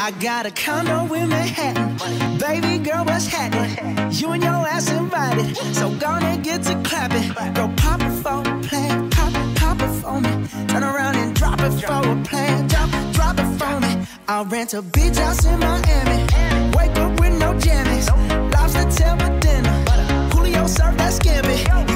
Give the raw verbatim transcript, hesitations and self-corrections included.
I got a condo in Manhattan. Baby girl, what's happening? You and your ass invited, so gonna get to clapping. Go pop it for a plan, pop it, pop it for me. Turn around and drop it for a plan, drop, drop it for me. I'll rent a beach house in Miami. Wake up with no jammies. Lobster tail for dinner. Julio served that scampi.